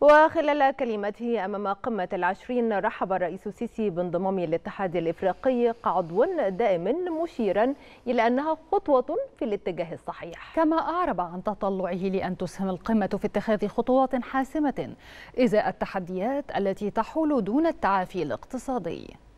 وخلال كلمته أمام قمة العشرين رحب الرئيس السيسي بانضمام الاتحاد الإفريقي كعضو دائم، مشيرا إلى أنها خطوة في الاتجاه الصحيح. كما أعرب عن تطلعه لأن تسهم القمة في اتخاذ خطوات حاسمة إزاء التحديات التي تحول دون التعافي الاقتصادي.